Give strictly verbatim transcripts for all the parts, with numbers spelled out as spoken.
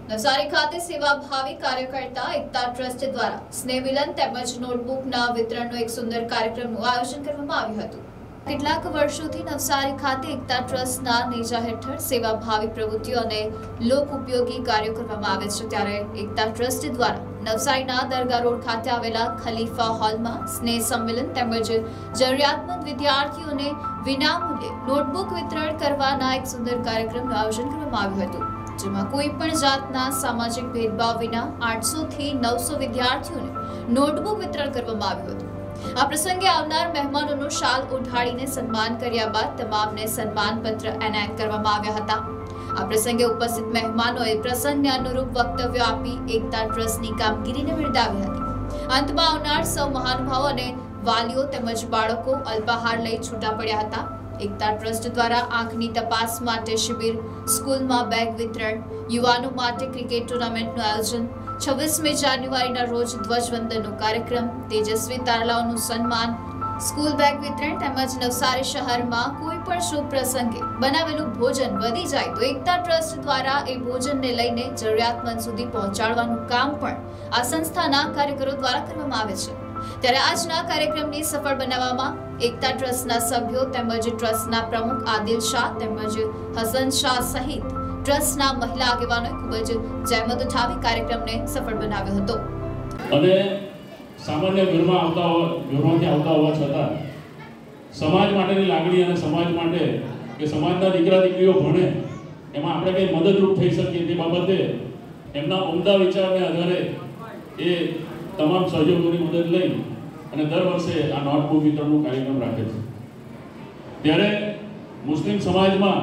નવસારી ખાતે સેવાભાવી કાર્યકર્તા એકતા ટ્રસ્ટ દ્વારા સ્નેહ મિલન તેમજ નોટબુકના વિતરણનો એક સુંદર કાર્યક્રમનું આયોજન કરવામાં આવ્યું હતું। કેટલાક વર્ષોથી નવસારી ખાતે એકતા ટ્રસ્ટના નેજા હેઠળ સેવાભાવી પ્રવૃત્તિઓ અને લોક ઉપયોગી કાર્યો કરવામાં આવે છે, ત્યારે એકતા ટ્રસ્ટ દ્વારા નવસારીના દરગાહ રોડ ખાતે આવેલા ખલીફા હોલમાં સ્નેહ સંમેલન તેમજ જરૂરિયાતમંદ વિદ્યાર્થીઓને વિનામૂલ્યે નોટબુક વિતરણ કરવાના એક સુંદર કાર્યક્રમનું આયોજન કરવામાં આવ્યું હતું, જેમાં કોઈ પણ જાતના સામાજિક ભેદભાવ વિના આઠસો થી નવસો વિદ્યાર્થીઓને નોટબુક વિતરણ કરવામાં આવ્યું હતું। આ પ્રસંગે આવનાર મહેમાનોનું શાલ ઓઢાડીને સન્માન કર્યા બાદ તમામને સન્માનપત્ર એનાયત કરવામાં આવ્યા હતા। આ પ્રસંગે ઉપસ્થિત મહેમાનોએ પ્રસંગને અનુરૂપ વક્તવ્યો આપી એકતા ટ્રસ્ટની કામગીરીને બિરદાવી હતી। અંતમાં આવનાર સૌ મહાનુભાવો અને વાલીઓ તેમજ બાળકો અલ્પાહાર લઈ છૂટા પડ્યા હતા। એકતા ટ્રસ્ટ દ્વારા આંખની તપાસ માટે શિબિર, સ્કૂલમાં બેગ વિતરણ, યુવાનો માટે ક્રિકેટ ટુર્નામેન્ટનું આયોજન, છવ્વીસમી જાન્યુઆરીના રોજ ધ્વજવંદનનો કાર્યક્રમ, તેજસ્વી તારલાઓનું સન્માન, સ્કૂલ બેગ વિતરણ તેમજ નવસારી શહેરમાં કોઈ પણ શુભ પ્રસંગે બનાવેલું ભોજન વધી જાય તો એકતા ટ્રસ્ટ દ્વારા એ ભોજનને લઈને જરૂરિયાતમંદ સુધી પહોંચાડવાનું કામ પણ આ સંસ્થાના કાર્યકરો દ્વારા કરવામાં આવે છે। ત્યારે આજના કાર્યક્રમને સફળ બનાવવામાં એકતા ટ્રસ્ટના સભ્યો તેમજ ટ્રસ્ટના પ્રમુખ આદિલ શાહ તેમજ હસન શાહ સહિત ટ્રસ્ટના મહિલા આગેવાનોએ ખૂબ જ જહેમત ઉઠાવી કાર્યક્રમને સફળ બનાવ્યો હતો। અને સામાન્ય ઘરમાં આવતા ઘરમાંથી આવતા હોવા છતાં સમાજ માટેની લાગણી અને સમાજ માટે કે સમાજના દીકરા દીકરીઓ ભણે એમાં આપણે કંઈ મદદરૂપ થઈ શકીએ તે બાબતે એમના ઉમદા વિચારને આધારે એ તમામ સહયોગોની મદદ લઈ અને દર વર્ષે આ નોટબુક વિતરણનો કાર્યક્રમ રાખે છે। ત્યારે મુસ્લિમ સમાજમાં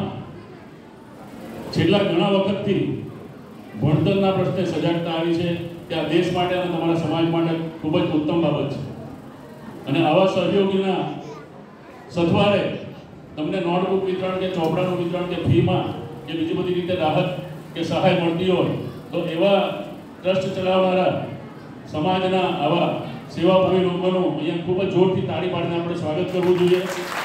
છેલ્લા ઘણા વખતથી ભણતરના પ્રશ્ને સજાગતા આવી છે કે આ દેશ માટે અને તમારા સમાજ માટે ખૂબ જ ઉત્તમ બાબત છે, અને આવા સહયોગીના સથવારે તમને નોટબુક વિતરણ કે ચોપડાનું વિતરણ કે ફીમાં કે બીજી બધી રીતે રાહત કે સહાય મળતી હોય તો એવા ટ્રસ્ટ ચલાવનારા સમાજના આવા સેવાભાવી લોકોનું અહીંયા ખૂબ જ જોરથી તાળી પાડીને આપણે સ્વાગત કરવું જોઈએ।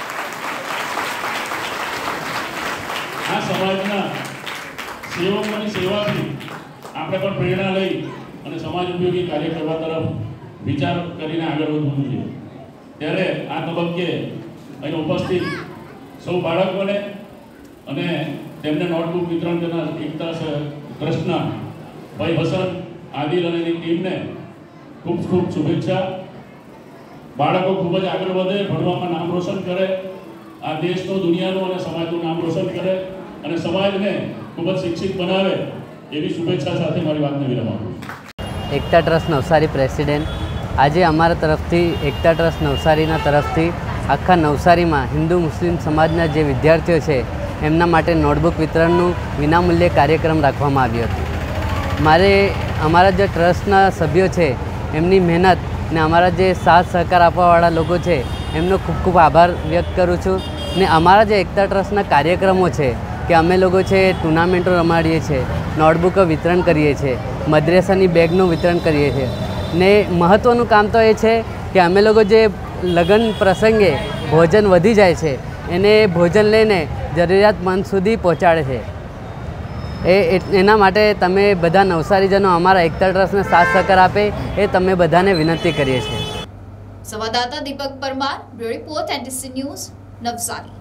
આ સમાજના સેવકોની સેવાથી આપણે પણ પ્રેરણા લઈ અને સમાજ ઉપયોગી કાર્ય કરવા તરફ વિચાર કરીને આગળ વધવું જોઈએ। ત્યારે આ તબક્કે અહીં ઉપસ્થિત સૌ બાળકોને અને તેમને નોટબુક વિતરણ કરનાર એકતા ટ્રસ્ટના ભાઈ હસન, આદિલ અને એની ટીમને ખૂબ ખૂબ શુભેચ્છા। બાળકો ખૂબ જ આગળ વધે, ભણવામાં નામ રોશન કરે, આ દેશનું, દુનિયાનું અને સમાજનું નામ રોશન કરે અને સમાજને ખૂબ જ શિક્ષિત બનાવે એવી શુભેચ્છા સાથે મારી વાતને વિરામ આપું છું। એકતા ટ્રસ્ટ નવસારી પ્રેસિડેન્ટ, આજે અમારા તરફથી એકતા ટ્રસ્ટ નવસારીના તરફથી આખા નવસારીમાં હિન્દુ મુસ્લિમ સમાજના જે વિદ્યાર્થીઓ છે એમના માટે નોટબુક વિતરણનું વિનામૂલ્યે કાર્યક્રમ રાખવામાં આવ્યો હતો। મારે અમારા જે ટ્રસ્ટના સભ્યો છે એમની મહેનત ને અમારા જે સાથ સહકાર આપવાવાળા લોકો છે એમનો ખૂબ ખૂબ આભાર વ્યક્ત કરું છું। ને અમારા જે એકતા ટ્રસ્ટના કાર્યક્રમો છે કે અમે લોકો છે ટુર્નામેન્ટો રમાડીએ છીએ, નોટબુકો વિતરણ કરીએ છીએ, મદ્રેસાની બેગનું વિતરણ કરીએ છીએ, ને મહત્ત્વનું કામ તો એ છે કે અમે લોકો જે લગ્ન પ્રસંગે ભોજન વધી જાય છે એને ભોજન લઈને જરૂરિયાતમંદ સુધી પહોંચાડે છે। એ એના માટે તમે બધા નવસારીજનો અમારા એકતા ટ્રસ્ટને સાથ સહકાર આપે એ તમે બધાને વિનંતી કરીએ છીએ। સંવાદદાતા Deepak Parmar, bureau report, NTC news, Navsari.